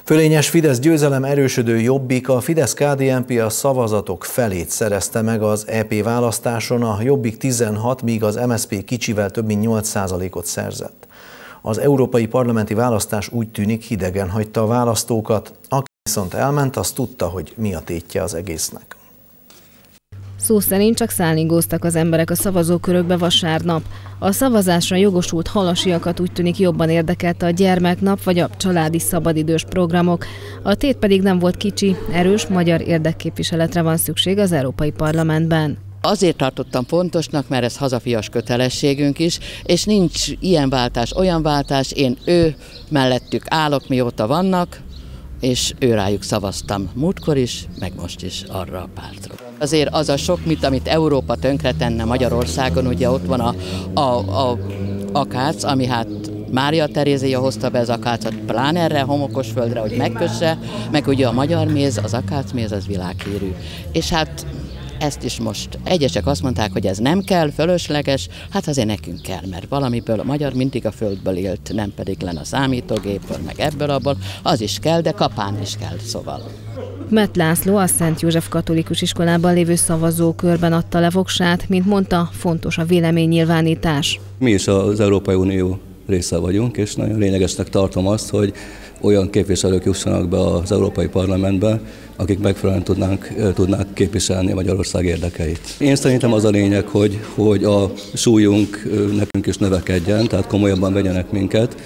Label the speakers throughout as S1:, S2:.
S1: Fölényes Fidesz győzelem erősödő Jobbik, a Fidesz-KDNP a szavazatok felét szerezte meg az EP választáson, a Jobbik 16, míg az MSZP kicsivel több mint 8%-ot szerzett. Az európai parlamenti választás úgy tűnik hidegen hagyta a választókat, aki viszont elment, az tudta, hogy mi a tétje az egésznek.
S2: Szó szerint csak szállingóztak az emberek a szavazókörökbe vasárnap. A szavazásra jogosult halasiakat úgy tűnik jobban érdekelte a gyermeknap vagy a családi szabadidős programok. A tét pedig nem volt kicsi, erős magyar érdekképviseletre van szükség az Európai Parlamentben.
S3: Azért tartottam fontosnak, mert ez hazafias kötelességünk is, és nincs ilyen váltás, olyan váltás, én ő mellettük állok, mióta vannak, és őrájuk szavaztam múltkor is, meg most is arra a pártra. Azért az a sok mit, amit Európa tönkretenne Magyarországon, ugye ott van a akác, ami hát Mária Terézia hozta be az akácot, pláne erre homokos földre, hogy megkösse, meg ugye a magyar méz, az akácméz, az világhírű. És hát ezt is most egyesek azt mondták, hogy ez nem kell, fölösleges, hát azért nekünk kell, mert valamiből a magyar mindig a földből élt, nem pedig len a számítógépből, meg ebből abból, az is kell, de kapán is kell, szóval.
S2: Mett László a Szent József Katolikus Iskolában lévő szavazókörben adta le voksát, mint mondta, fontos a véleménynyilvánítás.
S4: Mi is az Európai Unió része vagyunk, és nagyon lényegesnek tartom azt, hogy olyan képviselők jussanak be az Európai Parlamentbe, akik megfelelően tudnák képviselni Magyarország érdekeit. Én szerintem az a lényeg, hogy a súlyunk nekünk is növekedjen, tehát komolyabban vegyenek minket,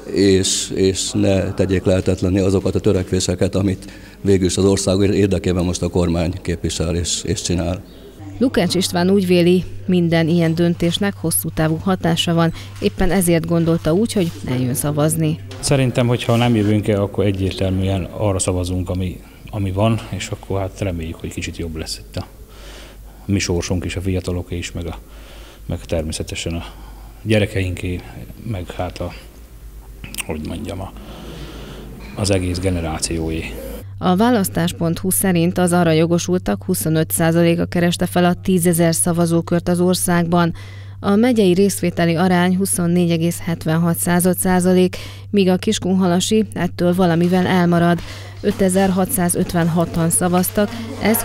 S4: és ne tegyék lehetetlenni azokat a törekvéseket, amit végül is az ország érdekében most a kormány képvisel és csinál.
S2: Lukács István úgy véli, minden ilyen döntésnek hosszú távú hatása van, éppen ezért gondolta úgy, hogy eljön szavazni.
S5: Szerintem, hogyha nem jövünk el, akkor egyértelműen arra szavazunk, ami van, és akkor hát reméljük, hogy kicsit jobb lesz itt a mi sorsunk is, a fiataloké is, meg természetesen a gyerekeinké, meg hát az egész generációé.
S2: A választás.hu szerint az arra jogosultak 25%-a kereste fel a 10 000 szavazókört az országban. A megyei részvételi arány 24,76%, míg a Kiskunhalasi ettől valamivel elmarad. 5656-an szavaztak, ez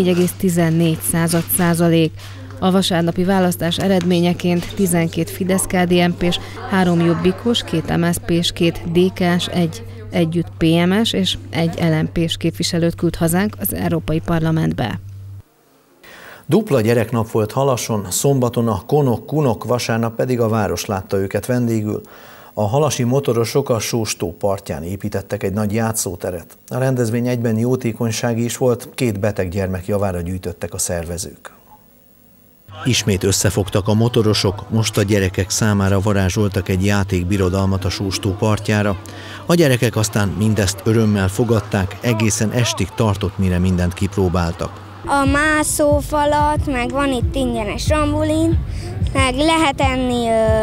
S2: 24,14%. A vasárnapi választás eredményeként 12 Fidesz-KDNP-s, 3 Jobbikos, 2 MSZP-s, 2 DK-s, 1 együtt PMS és 1 LMP-s képviselőt küld hazánk az Európai Parlamentbe.
S1: Dupla gyereknap volt Halason, szombaton a Konok-Kunok, vasárnap pedig a város látta őket vendégül. A halasi motorosok a Sós-tó partján építettek egy nagy játszóteret. A rendezvény egyben jótékonysági is volt, 2 beteg gyermek javára gyűjtöttek a szervezők. Ismét összefogtak a motorosok, most a gyerekek számára varázsoltak egy játékbirodalmat a Sós-tó partjára. A gyerekek aztán mindezt örömmel fogadták, egészen estig tartott, mire mindent kipróbáltak.
S6: A mászófalat, meg van itt ingyenes trambulin, meg lehet enni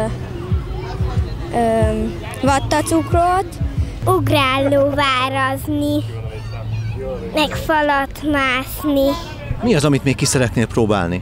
S6: vattacukrot, ugrálóvárazni, meg falat mászni.
S1: Mi az, amit még ki szeretnél próbálni?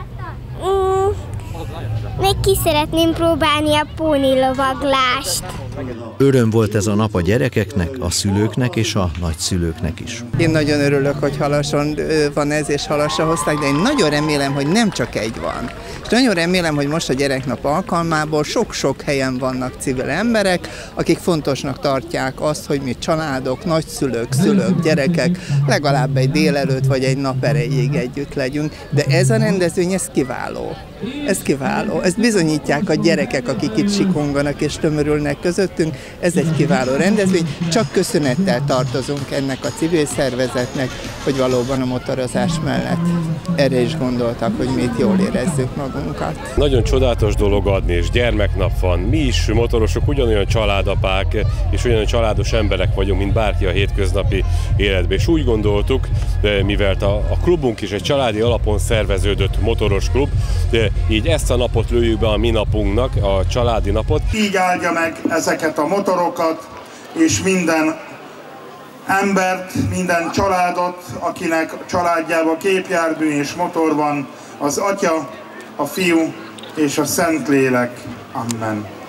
S6: Még ki szeretném próbálni a pónilovaglást.
S1: Öröm volt ez a nap a gyerekeknek, a szülőknek és a nagyszülőknek is.
S7: Én nagyon örülök, hogy Halason van ez, és Halasra hozták, de én nagyon remélem, hogy nem csak egy van. És nagyon remélem, hogy most a gyereknap alkalmából sok-sok helyen vannak civil emberek, akik fontosnak tartják azt, hogy mi családok, nagyszülők, szülők, gyerekek legalább egy délelőtt vagy egy nap erejéig együtt legyünk. De ez a rendezvény, ez kiváló. Ez kiváló. Ezt bizonyítják a gyerekek, akik itt sikonganak és tömörülnek közöttünk. Ez egy kiváló rendezvény. Csak köszönettel tartozunk ennek a civil szervezetnek, hogy valóban a motorozás mellett erre is gondoltak, hogy mi itt jól érezzük magunkat.
S8: Nagyon csodálatos dolog adni, és gyermeknap van. Mi is motorosok ugyanolyan családapák, és ugyanolyan családos emberek vagyunk, mint bárki a hétköznapi életben. És úgy gondoltuk, mivel a klubunk is egy családi alapon szerveződött motoros klub, így ezt a napot lőjük be a mi napunknak, a családi napot.
S9: Így áldja meg ezeket a motorokat, és minden embert, minden családot, akinek családjában gépjármű és motor van, az Atya, a Fiú és a Szentlélek. Amen.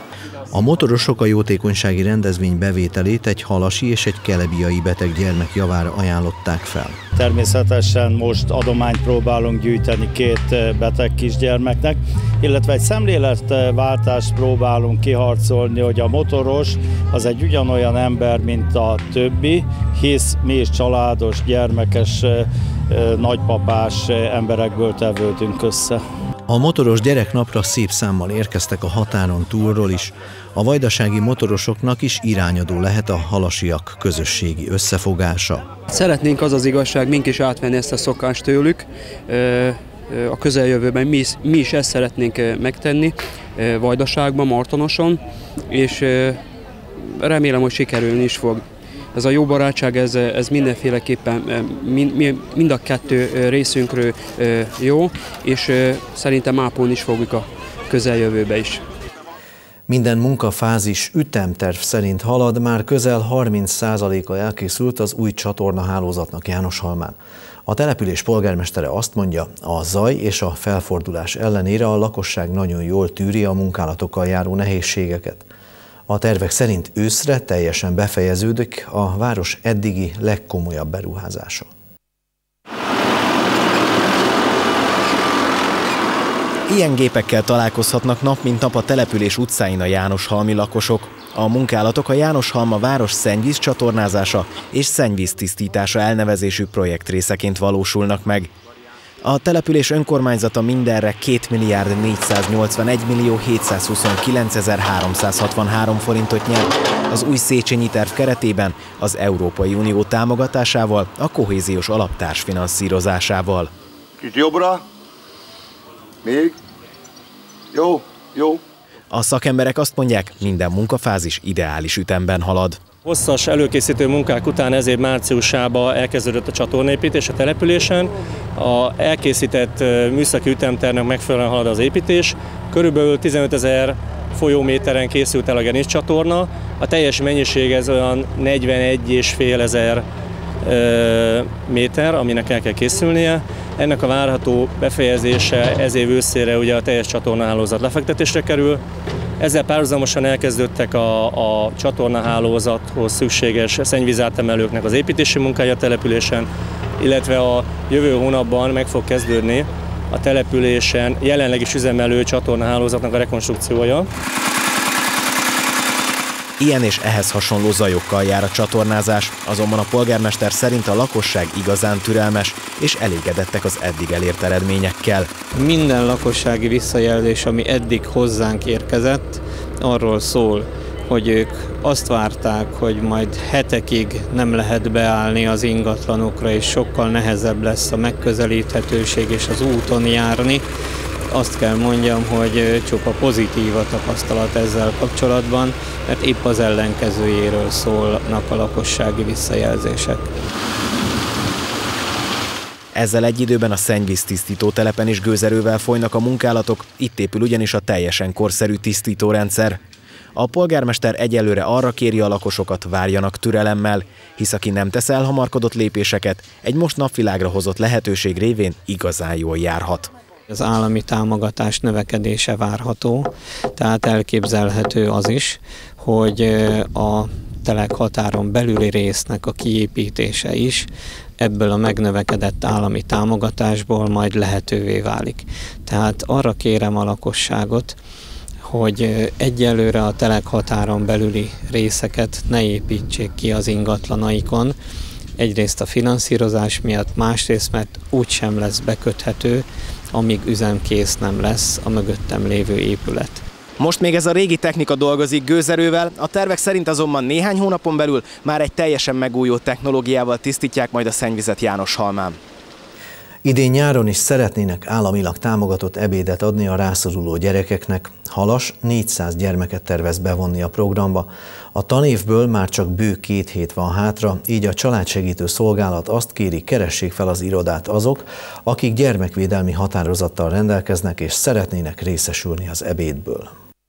S1: A motorosok a jótékonysági rendezvény bevételét egy halasi és egy kelebiai beteg gyermek javára ajánlották fel.
S10: Természetesen most adományt próbálunk gyűjteni 2 beteg kisgyermeknek, illetve egy szemléletváltást próbálunk kiharcolni, hogy a motoros az egy ugyanolyan ember, mint a többi, hisz mi is családos, gyermekes, nagypapás emberekből tevődünk össze.
S1: A motoros gyereknapra szép számmal érkeztek a határon túlról is. A vajdasági motorosoknak is irányadó lehet a halasiak közösségi összefogása.
S11: Szeretnénk, az az igazság, mink is átvenni ezt a szokást tőlük. A közeljövőben mi is ezt szeretnénk megtenni Vajdaságban, Martonoson, és remélem, hogy sikerülni is fog. Ez a jó barátság, ez mindenféleképpen mind a 2 részünkről jó, és szerintem ápolni is fogjuk a közeljövőbe is.
S1: Minden munkafázis ütemterv szerint halad, már közel 30%-a elkészült az új csatornahálózatnak Jánoshalmán. A település polgármestere azt mondja, a zaj és a felfordulás ellenére a lakosság nagyon jól tűri a munkálatokkal járó nehézségeket. A tervek szerint őszre teljesen befejeződik a város eddigi legkomolyabb beruházása.
S12: Ilyen gépekkel találkozhatnak nap mint nap a település utcáin a jánoshalmi lakosok. A munkálatok a Jánoshalma város szennyvíz csatornázása és szennyvíztisztítása elnevezésű projekt részeként valósulnak meg. A település önkormányzata mindenre 2.481.729.363 forintot nyert az új Széchenyi terv keretében az Európai Unió támogatásával, a kohéziós alap társfinanszírozásával.
S13: Kicsit jobbra. Még. Jó, jó.
S12: A szakemberek azt mondják, minden munkafázis ideális ütemben halad.
S14: Hosszas előkészítő munkák után ez év márciusában elkezdődött a csatornaépítés a településen. A elkészített műszaki ütemtervnek megfelelően halad az építés. Körülbelül 15 000 folyóméteren készült el a gerincsatorna. A teljes mennyiség ez olyan 41.500 méter, aminek el kell készülnie. Ennek a várható befejezése ez év őszére ugye a teljes csatornahálózat lefektetésre kerül. Ezzel párhuzamosan elkezdődtek a csatornahálózathoz szükséges szennyvízátemelőknek az építési munkája a településen, illetve a jövő hónapban meg fog kezdődni a településen jelenleg is üzemelő csatornahálózatnak a rekonstrukciója.
S12: Ilyen és ehhez hasonló zajokkal jár a csatornázás, azonban a polgármester szerint a lakosság igazán türelmes, és elégedettek az eddig elért eredményekkel.
S15: Minden lakossági visszajelzés, ami eddig hozzánk érkezett, arról szól, hogy ők azt várták, hogy majd hetekig nem lehet beállni az ingatlanokra, és sokkal nehezebb lesz a megközelíthetőség és az úton járni. Azt kell mondjam, hogy csupa pozitív a tapasztalat ezzel kapcsolatban, mert épp az ellenkezőjéről szólnak a lakossági visszajelzések.
S12: Ezzel egy időben a szennyvíztisztító telepen is gőzerővel folynak a munkálatok, itt épül ugyanis a teljesen korszerű tisztítórendszer. A polgármester egyelőre arra kéri a lakosokat, várjanak türelemmel, hisz aki nem tesz elhamarkodott lépéseket, egy most napvilágra hozott lehetőség révén igazán jól járhat.
S15: Az állami támogatás növekedése várható, tehát elképzelhető az is, hogy a telekhatáron belüli résznek a kiépítése is ebből a megnövekedett állami támogatásból majd lehetővé válik. Tehát arra kérem a lakosságot, hogy egyelőre a telekhatáron belüli részeket ne építsék ki az ingatlanaikon, egyrészt a finanszírozás miatt, másrészt mert úgysem lesz beköthető, amíg üzemkész nem lesz a mögöttem lévő épület.
S12: Most még ez a régi technika dolgozik gőzerővel, a tervek szerint azonban néhány hónapon belül már egy teljesen megújult technológiával tisztítják majd a szennyvizet Jánoshalmán.
S1: Idén nyáron is szeretnének államilag támogatott ebédet adni a rászoruló gyerekeknek. Halas 400 gyermeket tervez bevonni a programba. A tanévből már csak bő 2 hét van hátra, így a családsegítő szolgálat azt kéri, keressék fel az irodát azok, akik gyermekvédelmi határozattal rendelkeznek és szeretnének részesülni az ebédből.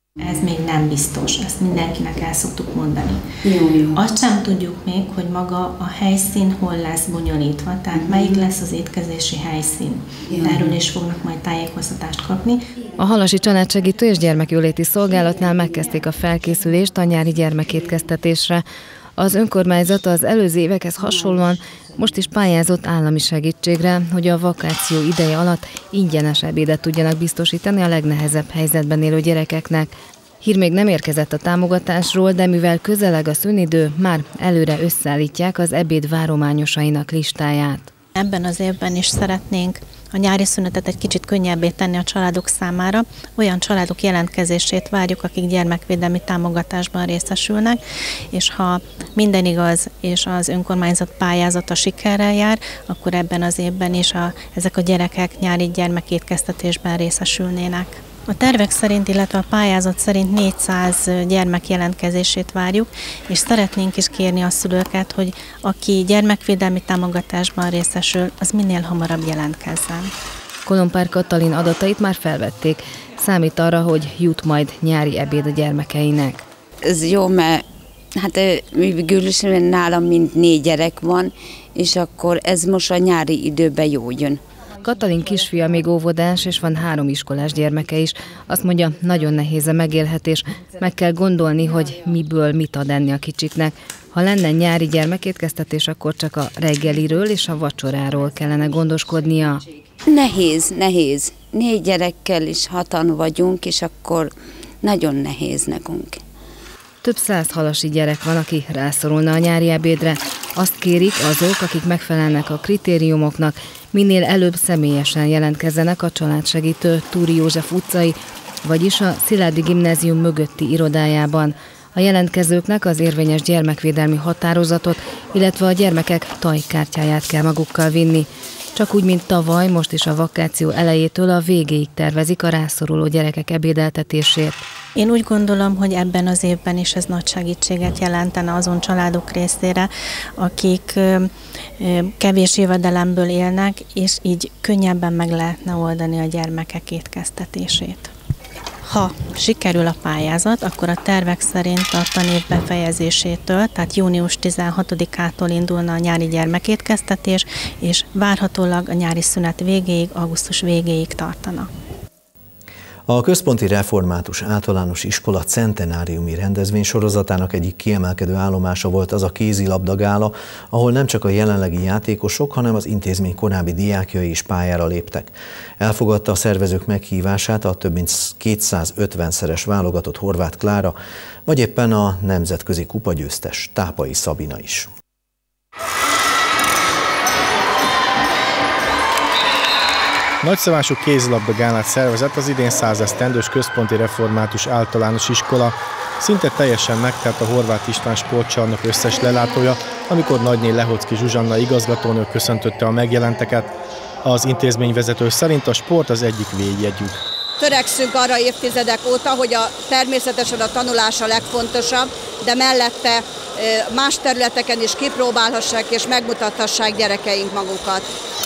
S16: Ez még nem biztos, ezt mindenkinek el szoktuk mondani.
S17: Jó.
S16: Azt sem tudjuk még, hogy maga a helyszín hol lesz bonyolítva, tehát melyik lesz az étkezési helyszín. Erről is fognak majd tájékoztatást kapni.
S2: A Halasi Családsegítő és Gyermekjóléti Szolgálatnál megkezdték a felkészülést a nyári gyermekétkeztetésre. Az önkormányzat az előző évekhez hasonlóan most is pályázott állami segítségre, hogy a vakáció ideje alatt ingyenes ebédet tudjanak biztosítani a legnehezebb helyzetben élő gyerekeknek. Hír még nem érkezett a támogatásról, de mivel közeleg a szünidő, már előre összeállítják az ebéd várományosainak listáját.
S16: Ebben az évben is szeretnénk a nyári szünetet egy kicsit könnyebbé tenni a családok számára. Olyan családok jelentkezését várjuk, akik gyermekvédelmi támogatásban részesülnek, és ha minden igaz, és az önkormányzat pályázata sikerrel jár, akkor ebben az évben is ezek a gyerekek nyári gyermekétkeztetésben részesülnének. A tervek szerint, illetve a pályázat szerint 400 gyermek jelentkezését várjuk, és szeretnénk is kérni a szülőket, hogy aki gyermekvédelmi támogatásban részesül, az minél hamarabb jelentkezzen.
S2: Kolompár Katalin adatait már felvették. Számít arra, hogy jut majd nyári ebéd a gyermekeinek.
S17: Ez jó, mert végül is nálam mind 4 gyerek van, és akkor ez most a nyári időben jó jön.
S2: Katalin kisfia még óvodás, és van 3 iskolás gyermeke is. Azt mondja, nagyon nehéz a megélhetés. Meg kell gondolni, hogy miből mit ad enni a kicsiknek. Ha lenne nyári gyermekétkeztetés, akkor csak a reggeliről és a vacsoráról kellene gondoskodnia.
S17: Nehéz. 4 gyerekkel is 6-an vagyunk, és akkor nagyon nehéz nekünk.
S2: Több 100 halasi gyerek van, aki rászorulna a nyári ebédre. Azt kérik azok, akik megfelelnek a kritériumoknak, minél előbb személyesen jelentkezzenek a Családsegítő Túri József utcai, vagyis a Szilágyi Gimnázium mögötti irodájában. A jelentkezőknek az érvényes gyermekvédelmi határozatot, illetve a gyermekek tajkártyáját kell magukkal vinni. Csak úgy, mint tavaly, most is a vakáció elejétől a végéig tervezik a rászoruló gyerekek ebédeltetését.
S16: Én úgy gondolom, hogy ebben az évben is ez nagy segítséget jelentene azon családok részére, akik kevés jövedelemből élnek, és így könnyebben meg lehetne oldani a gyermekek étkeztetését. Ha sikerül a pályázat, akkor a tervek szerint a tanév befejezésétől, tehát június 16-ától indulna a nyári gyermekétkeztetés, és várhatólag a nyári szünet végéig, augusztus végéig tartana.
S1: A Központi Református Általános Iskola centenáriumi rendezvénysorozatának egyik kiemelkedő állomása volt az a kézilabdagála, ahol nem csak a jelenlegi játékosok, hanem az intézmény korábbi diákjai is pályára léptek. Elfogadta a szervezők meghívását a több mint 250-szeres válogatott Horváth Klára, vagy éppen a nemzetközi kupagyőztes Tápai Szabina is.
S18: Nagyszabású kézilabdagálát szervezett az idén 100 esztendős Központi Református Általános Iskola. Szinte teljesen megtelt a Horváth István sportcsarnok összes lelátója, amikor Nagyné Lehocki Zsuzsanna igazgatónő köszöntötte a megjelenteket. Az intézményvezető szerint a sport az egyik védjegyük.
S19: Törekszünk arra évtizedek óta, hogy természetesen a tanulás a legfontosabb, de mellette más területeken is kipróbálhassák és megmutathassák gyerekeink magukat.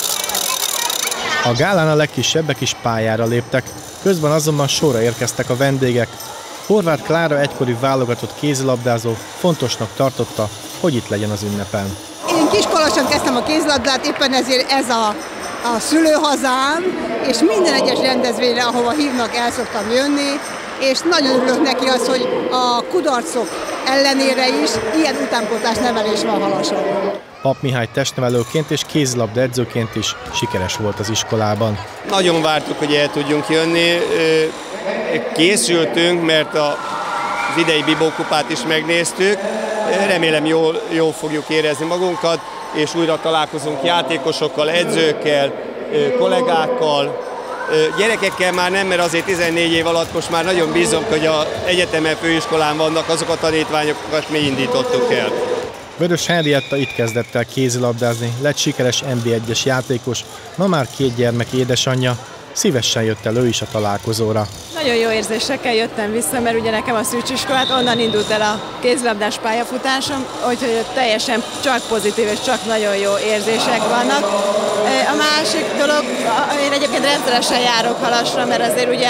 S18: A gálán a legkisebbek is pályára léptek, közben azonban sorra érkeztek a vendégek. Horváth Klára egykori válogatott kézilabdázó fontosnak tartotta, hogy itt legyen az ünnepen.
S20: Én kiskorosan kezdtem a kézilabdát, éppen ezért ez a szülőhazám, és minden egyes rendezvényre, ahova hívnak, el szoktam jönni, és nagyon örülök neki az, hogy a kudarcok ellenére is ilyen utánpótlás nevelés van Halason.
S18: Pap Mihály testnevelőként és kézilabda edzőként is sikeres volt az iskolában.
S21: Nagyon vártuk, hogy el tudjunk jönni. Készültünk, mert az idei Bibó kupát is megnéztük. Remélem jól fogjuk érezni magunkat, és újra találkozunk játékosokkal, edzőkkel, kollégákkal. Gyerekekkel már nem, mert azért 14 év alatt most már nagyon bízom, hogy az egyetemen, főiskolán vannak azok a tanítványokat mi indítottuk el.
S18: Vörös Henrietta itt kezdett el kézilabdázni, lett sikeres NB1-es játékos, ma már 2 gyermek édesanyja, szívesen jött el ő is a találkozóra.
S22: Nagyon jó érzésekkel jöttem vissza, mert ugye nekem a Szűcs iskolát, onnan indult el a kézilabdás pályafutásom, úgyhogy teljesen csak pozitív és csak nagyon jó érzések vannak. A másik dolog, én egyébként rendszeresen járok Halasra, mert azért ugye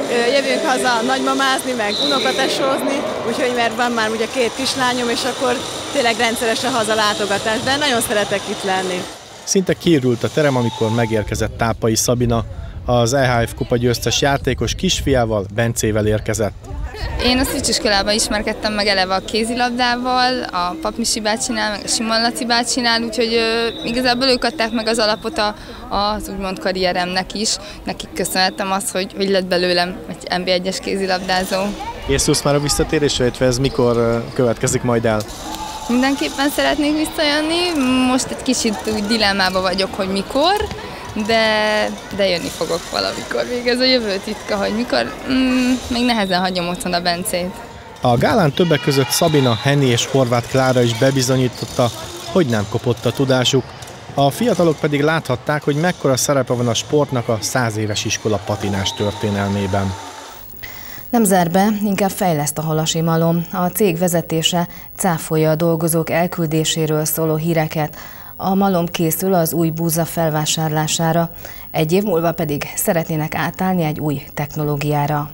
S22: jövünk haza nagymamázni, meg unokatesózni, úgyhogy mert van már ugye 2 kislányom, és akkor tényleg rendszeres a hazalátogatás, de nagyon szeretek itt lenni.
S18: Szinte kiürült a terem, amikor megérkezett Tápai Szabina, az EHF kupa győztes játékos kisfiával, Bencével érkezett.
S3: Én a Szűcs iskolában ismerkedtem meg eleve a kézilabdával, a Papmisi bácsinál, meg a Simon Laci bácsinál, úgyhogy igazából ők adták meg az alapot az úgymond karrieremnek is. Nekik köszönhetem azt, hogy lett belőlem egy NB1-es kézilabdázó.
S18: Készülsz már a visszatérésre, illetve ez mikor következik majd el?
S3: Mindenképpen szeretnék visszajönni, most egy kicsit úgy dilemmában vagyok, hogy mikor, de jönni fogok valamikor. Még ez a jövő titka, hogy mikor, még nehezen hagyom otthon a Bencét.
S18: A gálán többek között Szabina, Henny és Horváth Klára is bebizonyította, hogy nem kopott a tudásuk. A fiatalok pedig láthatták, hogy mekkora szerepe van a sportnak a 100 éves iskola patinás történelmében.
S2: Nem zár be, inkább fejleszt a halasi malom. A cég vezetése cáfolja a dolgozók elküldéséről szóló híreket. A malom készül az új búza felvásárlására, 1 év múlva pedig szeretnének átállni egy új technológiára.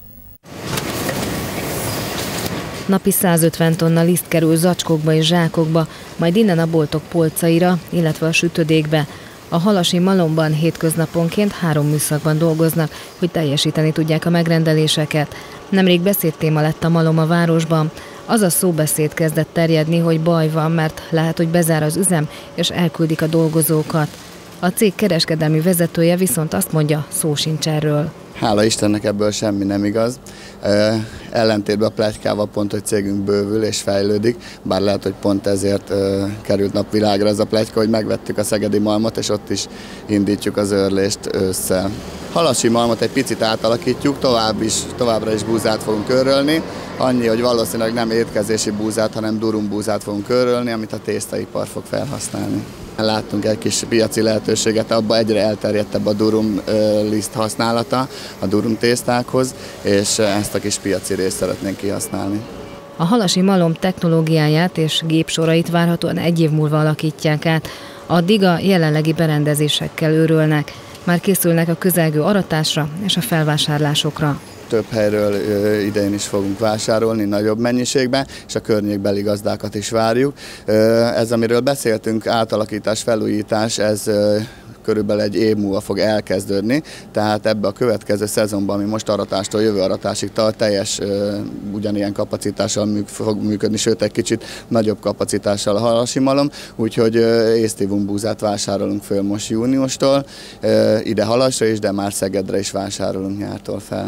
S2: Napi 150 tonna liszt kerül zacskókba és zsákokba, majd innen a boltok polcaira, illetve a sütödékbe. A halasi malomban hétköznaponként 3 műszakban dolgoznak, hogy teljesíteni tudják a megrendeléseket. Nemrég beszédtéma lett a malom a városban. Az a szóbeszéd kezdett terjedni, hogy baj van, mert lehet, hogy bezár az üzem, és elküldik a dolgozókat. A cég kereskedelmi vezetője viszont azt mondja, szó sincs erről.
S4: Hála Istennek ebből semmi nem igaz. Ellentétben a pletykával pont, hogy cégünk bővül és fejlődik, bár lehet, hogy pont ezért került napvilágra ez a pletyka, hogy megvettük a szegedi malmot, és ott is indítjuk az őrlést ősszel. Halasi malmot egy picit átalakítjuk, továbbra is búzát fogunk őrölni, annyi, hogy valószínűleg nem étkezési búzát, hanem durumbúzát fogunk őrölni, amit a tésztaipar fog felhasználni. Láttunk egy kis piaci lehetőséget, abban egyre elterjedtebb a durum liszt használata a durum tésztákhoz, és ezt a kis piaci részt szeretnénk kihasználni.
S2: A halasi malom technológiáját és gépsorait várhatóan 1 év múlva alakítják át. Addig a jelenlegi berendezésekkel őrölnek. Már készülnek a közelgő aratásra és a felvásárlásokra.
S4: Több helyről idején is fogunk vásárolni nagyobb mennyiségben, és a környékbeli gazdákat is várjuk. Ez, amiről beszéltünk, átalakítás, felújítás, ez körülbelül 1 év múlva fog elkezdődni, tehát ebbe a következő szezonban, ami most aratástól jövő aratásig tart, teljes ugyanilyen kapacitással fog működni, sőt egy kicsit nagyobb kapacitással a halasi malom, úgyhogy észtívum búzát vásárolunk föl most júniustól, ide Halasra is, de már Szegedre is vásárolunk nyártól fel.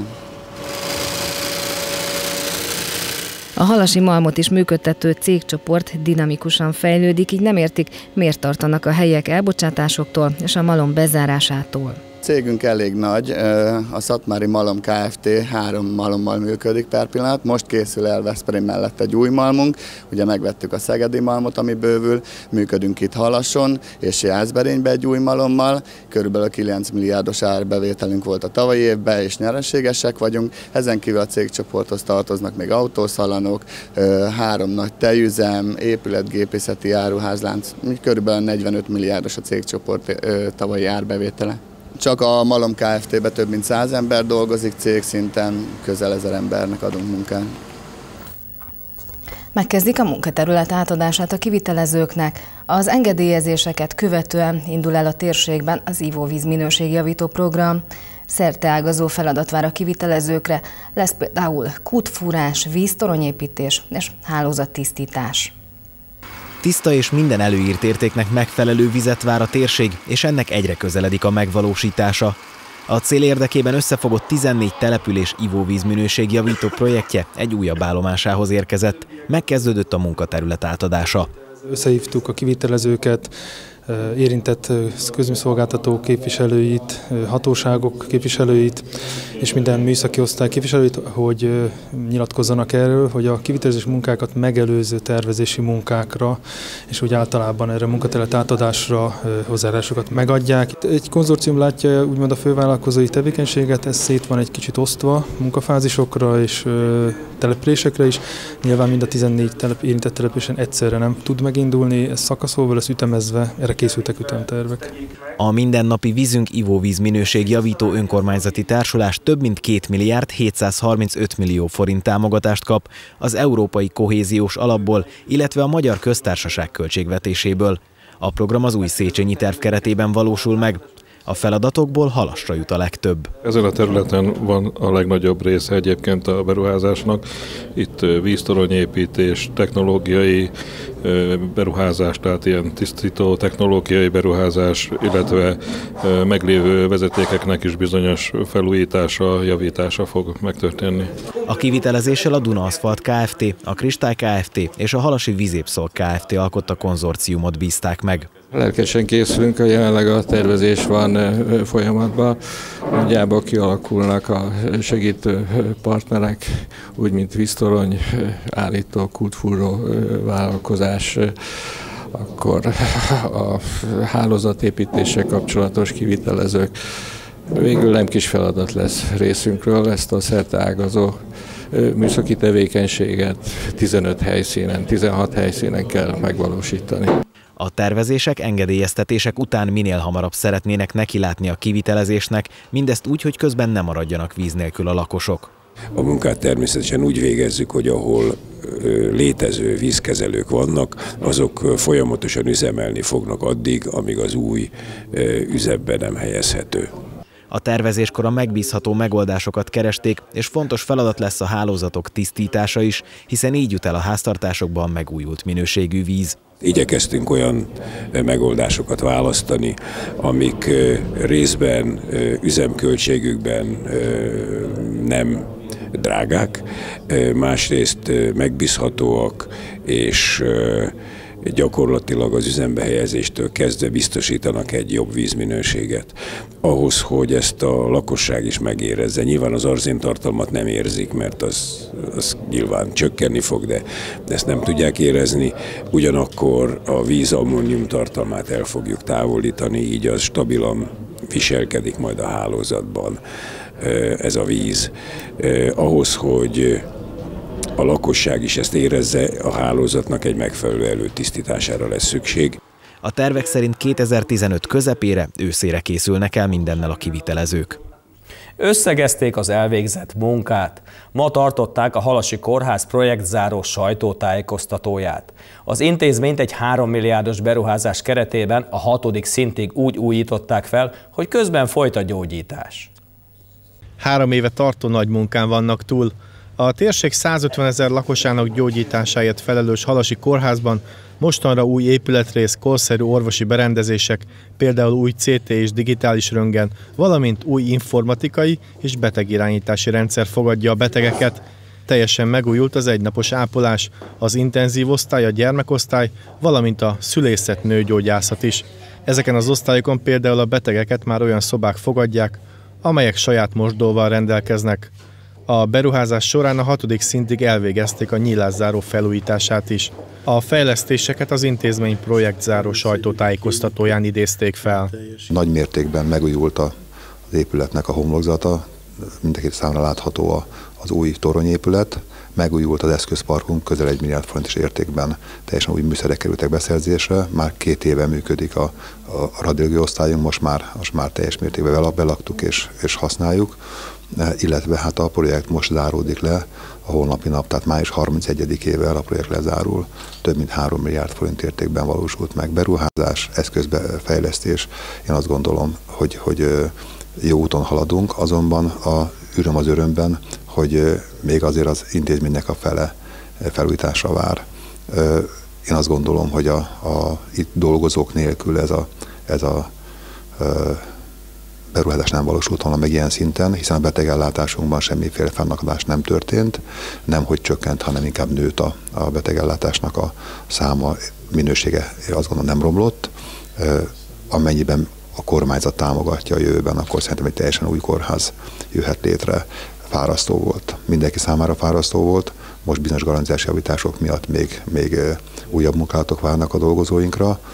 S2: A halasi malmot is működtető cégcsoport dinamikusan fejlődik, így nem értik, miért tartanak a helyek elbocsátásoktól és a malom bezárásától.
S4: Cégünk elég nagy, a Szatmári Malom Kft. 3 malommal működik per pillanat, most készül el Veszprém mellett egy új malmunk, ugye megvettük a szegedi malmot, ami bővül, működünk itt Halason és Jászberénybe egy új malommal, körülbelül 9 milliárdos árbevételünk volt a tavalyi évben, és nyereségesek vagyunk, ezen kívül a cégcsoporthoz tartoznak még autószalonok, 3 nagy tejüzem, épületgépészeti áruházlánc, körülbelül 45 milliárdos a cégcsoport tavalyi árbevétele. Csak a Malom Kft-ben több mint 100 ember dolgozik, cégszinten közel 1000 embernek adunk munkát.
S2: Megkezdik a munkaterület átadását a kivitelezőknek. Az engedélyezéseket követően indul el a térségben az ivóvíz minőségjavító program. Szerteágazó feladat vár a kivitelezőkre, lesz például kútfúrás, víztoronyépítés és hálózattisztítás.
S12: Tiszta és minden előírt értéknek megfelelő vizet vár a térség, és ennek egyre közeledik a megvalósítása. A cél érdekében összefogott 14 település ivóvízminőségjavító projektje egy újabb állomásához érkezett. Megkezdődött a munkaterület átadása.
S23: Összehívtuk a kivitelezőket, érintett közműszolgáltató képviselőit, hatóságok képviselőit és minden műszaki osztály képviselőit, hogy nyilatkozzanak erről, hogy a kivitelezés munkákat megelőző tervezési munkákra és úgy általában erre a munkaterület átadásra hozzájárulásokat megadják. Egy konzorcium látja úgymond a fővállalkozói tevékenységet, ez szét van egy kicsit osztva munkafázisokra, és településekre is. Nyilván mind a 14 érintett településen egyszerre nem tud megindulni, ez szakaszolva lesz ütemezve, erre készültek ütemtervek.
S12: A mindennapi Vízünk ivóvíz minőségjavító önkormányzati társulás több mint 2 milliárd 735 millió forint támogatást kap az Európai Kohéziós Alapból, illetve a Magyar Köztársaság költségvetéséből. A program az új Széchenyi terv keretében valósul meg. A feladatokból Halasra jut a legtöbb.
S5: Ezen a területen van a legnagyobb része egyébként a beruházásnak. Itt víztoronyépítés, technológiai beruházás, tehát ilyen tisztító technológiai beruházás, illetve meglévő vezetékeknek is bizonyos felújítása, javítása fog megtörténni.
S12: A kivitelezéssel a Duna Aszfalt Kft., a Kristály Kft. És a Halasi Vizépszolg Kft. Alkotta konzorciumot bízták meg.
S6: Lelkesen készülünk, jelenleg a tervezés van folyamatban. Nagyjából kialakulnak a segítő partnerek, úgy mint víztorony, állító, kútfúró vállalkozás, akkor a hálózatépítéssel kapcsolatos kivitelezők. Végül nem kis feladat lesz részünkről, ezt a szerteágazó műszaki tevékenységet 15 helyszínen, 16 helyszínen kell megvalósítani.
S12: A tervezések, engedélyeztetések után minél hamarabb szeretnének nekilátni a kivitelezésnek, mindezt úgy, hogy közben ne maradjanak víz nélkül a lakosok.
S7: A munkát természetesen úgy végezzük, hogy ahol létező vízkezelők vannak, azok folyamatosan üzemelni fognak addig, amíg az új üzembe nem helyezhető.
S12: A tervezéskor a megbízható megoldásokat keresték, és fontos feladat lesz a hálózatok tisztítása is, hiszen így jut el a háztartásokban megújult minőségű víz.
S7: Igyekeztünk olyan megoldásokat választani, amik részben üzemköltségükben nem drágák, másrészt megbízhatóak, és gyakorlatilag az üzembe helyezéstől kezdve biztosítanak egy jobb vízminőséget. Ahhoz, hogy ezt a lakosság is megérezze, nyilván az arzéntartalmat nem érzik, mert az nyilván csökkenni fog, de ezt nem tudják érezni. Ugyanakkor a víz ammónium tartalmát el fogjuk távolítani, így az stabilan viselkedik majd a hálózatban ez a víz. Ahhoz, hogy a lakosság is ezt érezze, a hálózatnak egy megfelelő előtisztítására lesz szükség.
S12: A tervek szerint 2015 közepére, őszére készülnek el mindennel a kivitelezők.
S24: Összegezték az elvégzett munkát. Ma tartották a Halasi Kórház projektzáró sajtótájékoztatóját. Az intézményt egy 3 milliárdos beruházás keretében a 6. szintig úgy újították fel, hogy közben folyt a gyógyítás.
S18: 3 éve tartó nagy munkán vannak túl. A térség 150 000 lakosának gyógyításáért felelős Halasi Kórházban mostanra új épületrész, korszerű orvosi berendezések, például új CT és digitális röntgen, valamint új informatikai és betegirányítási rendszer fogadja a betegeket. Teljesen megújult az egynapos ápolás, az intenzív osztály, a gyermekosztály, valamint a szülészet nőgyógyászat is. Ezeken az osztályokon például a betegeket már olyan szobák fogadják, amelyek saját mosdóval rendelkeznek. A beruházás során a 6. szintig elvégezték a nyílászáró felújítását is. A fejlesztéseket az intézmény projektzáró sajtótájékoztatóján idézték fel.
S25: Nagy mértékben megújult az épületnek a homlokzata, mindenki számára látható az új toronyépület, megújult az eszközparkunk, közel 1 milliárd forintos értékben teljesen új műszerek kerültek beszerzésre, már 2 éve működik a radiológiai osztályunk, most már teljes mértékben belaktuk és használjuk, illetve hát a projekt most záródik le a holnapi nap, tehát május 31-ével a projekt lezárul, több mint 3 milliárd forint értékben valósult meg beruházás, eszközbefejlesztés. Én azt gondolom, hogy jó úton haladunk, azonban a öröm az örömben, hogy még azért az intézménynek a fele felújításra vár. Én azt gondolom, hogy a itt dolgozók nélkül ez a beruházás nem valósult volna meg ilyen szinten, hiszen a betegellátásunkban semmiféle fennakadás nem történt, nem hogy csökkent, hanem inkább nőtt a betegellátásnak a száma, minősége azt gondolom nem romlott. Amennyiben a kormányzat támogatja a jövőben, akkor szerintem egy teljesen új kórház jöhet létre. Fárasztó volt. Mindenki számára fárasztó volt. Most bizonyos garanciás javítások miatt még újabb munkálatok várnak a dolgozóinkra.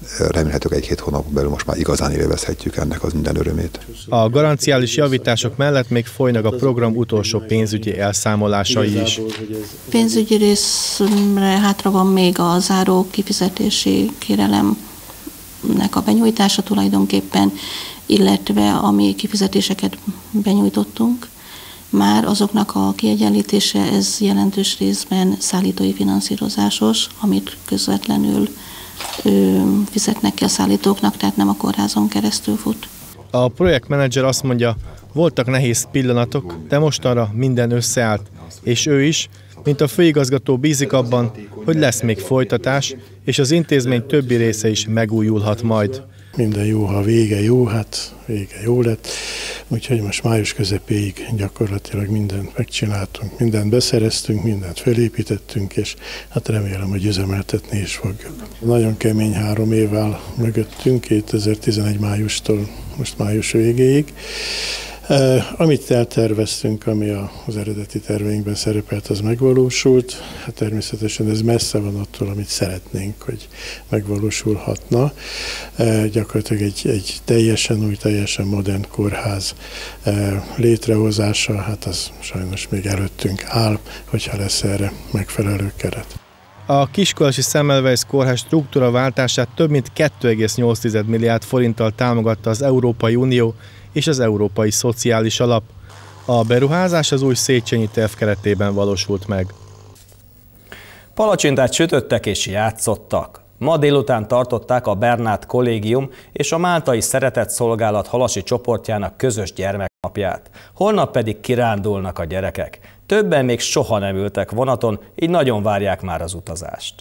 S25: remélhetőleg egy-két hónapon belül most már igazán élvezhetjük ennek az minden örömét.
S18: A garanciális javítások mellett még folynak a program utolsó pénzügyi elszámolásai is.
S8: Pénzügyi részre hátra van még a záró kifizetési kérelemnek a benyújtása tulajdonképpen, illetve ami kifizetéseket benyújtottunk, már azoknak a kiegyenlítése, ez jelentős részben szállítói finanszírozásos, amit közvetlenül fizetnek ki a szállítóknak, tehát nem a kórházon keresztül fut.
S18: A projektmenedzser azt mondja, voltak nehéz pillanatok, de mostanra minden összeállt, és ő is, mint a főigazgató bízik abban, hogy lesz még folytatás, és az intézmény többi része is megújulhat majd.
S9: Minden jó, ha vége jó, hát vége jó lett. Úgyhogy most május közepéig gyakorlatilag mindent megcsináltunk, mindent beszereztünk, mindent felépítettünk, és hát remélem, hogy üzemeltetni is fogjuk. Nagyon kemény 3 év áll mögöttünk, 2011 májustól most május végéig. Amit elterveztünk, ami az eredeti terveinkben szerepelt, az megvalósult. Hát természetesen ez messze van attól, amit szeretnénk, hogy megvalósulhatna. Gyakorlatilag egy teljesen új, teljesen modern kórház létrehozása, hát az sajnos még előttünk áll, hogyha lesz erre megfelelő keret.
S18: A Kiskolasi Semmelweis kórház struktúraváltását több mint 2,8 milliárd forinttal támogatta az Európai Unió és az Európai Szociális Alap. A beruházás az új Széchenyi terv keretében valósult meg.
S24: Palacsintát sütöttek és játszottak. Ma délután tartották a Bernát Kollégium és a Máltai Szeretetszolgálat halasi csoportjának közös gyermeknapját. Holnap pedig kirándulnak a gyerekek. Többen még soha nem ültek vonaton, így nagyon várják már az utazást.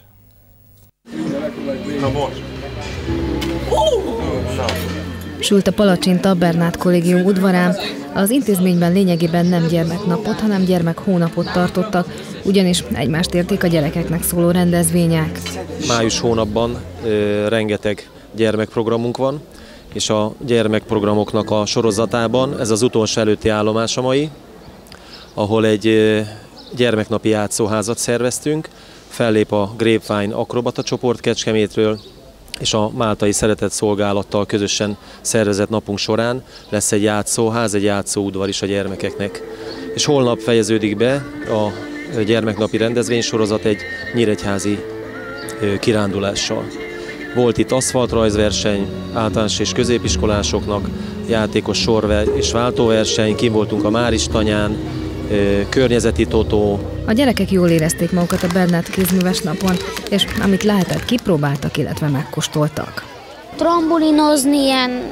S2: Sült a palacsinta a Bernát Kollégium udvarán. Az intézményben lényegében nem gyermeknapot, hanem gyermekhónapot tartottak, ugyanis egymást érték a gyerekeknek szóló rendezvények.
S10: Május hónapban rengeteg gyermekprogramunk van, és a gyermekprogramoknak a sorozatában ez az utolsó előtti állomás a mai, ahol egy gyermeknapi játszóházat szerveztünk, fellép a Grapevine akrobata csoport Kecskemétről, és a Máltai Szeretetszolgálattal közösen szervezett napunk során lesz egy játszóház, egy játszóudvar is a gyermekeknek. És holnap fejeződik be a gyermeknapi rendezvénysorozat egy nyíregyházi kirándulással. Volt itt aszfaltrajzverseny, általános és középiskolásoknak, játékos sor- és váltóverseny, kim voltunk a Máristanyán, környezeti totó.
S2: A gyerekek jól érezték magukat a Bernát kézműves napon, és amit lehetett, kipróbáltak, illetve megkóstoltak.
S11: Trambolinozni, ilyen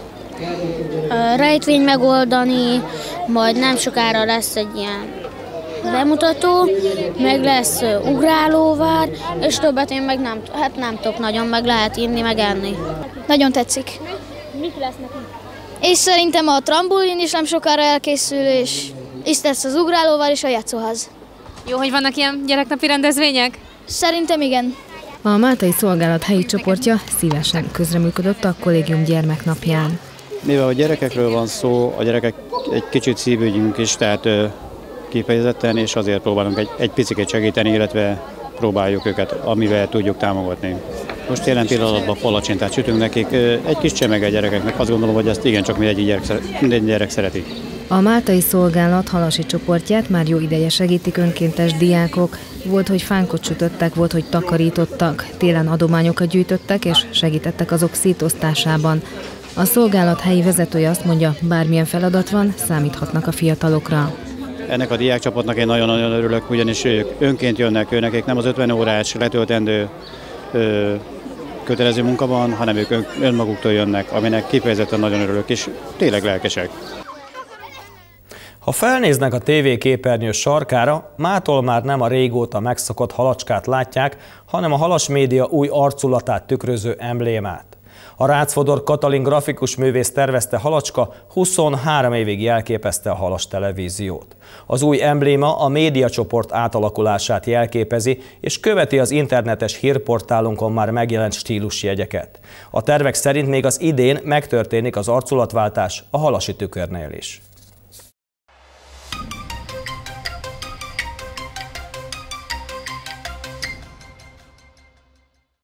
S11: rejtvény megoldani, majd nem sokára lesz egy ilyen bemutató, meg lesz ugrálóvár, és többet én meg nem tudok nagyon, meg lehet inni, meg enni.
S13: Nagyon tetszik.
S11: Mik lesznek?
S13: És szerintem a trambolin is nem sokára elkészül, és itt lesz az ugrálóvár és a játszóház.
S26: Jó, hogy vannak ilyen gyereknapi rendezvények?
S13: Szerintem igen.
S2: A Máltai Szolgálat helyi csoportja szívesen közreműködött a kollégium gyermeknapján.
S27: Mivel a gyerekekről van szó, a gyerekek egy kicsit szívügyünk is, tehát kifejezetten, és azért próbálunk egy picit segíteni, illetve próbáljuk őket, amivel tudjuk támogatni. Most jelen pillanatban palacsintát sütünk nekik, egy kis csemege a gyerekeknek, azt gondolom, hogy ezt igencsak minden gyerek szereti.
S2: A Máltai Szolgálat halasi csoportját már jó ideje segítik önkéntes diákok. Volt, hogy fánkot sütöttek, volt, hogy takarítottak, télen adományokat gyűjtöttek és segítettek azok szétosztásában. A szolgálat helyi vezetője azt mondja, bármilyen feladat van, számíthatnak a fiatalokra.
S27: Ennek a diákcsapatnak én nagyon-nagyon örülök, ugyanis ők önként jönnek, nekik nem az 50 órás letöltendő kötelező munka van, hanem ők önmaguktól jönnek, aminek kifejezetten nagyon örülök, és tényleg lelkesek.
S24: Ha felnéznek a tévéképernyő sarkára, mától már nem a régóta megszokott halacskát látják, hanem a Halas Média új arculatát tükröző emblémát. A Rácz-Fodor Katalin grafikus művész tervezte halacska 23 évig jelképezte a Halas televíziót. Az új embléma a médiacsoport átalakulását jelképezi, és követi az internetes hírportálunkon már megjelent stílusjegyeket. A tervek szerint még az idén megtörténik az arculatváltás a halasi tükörnél is.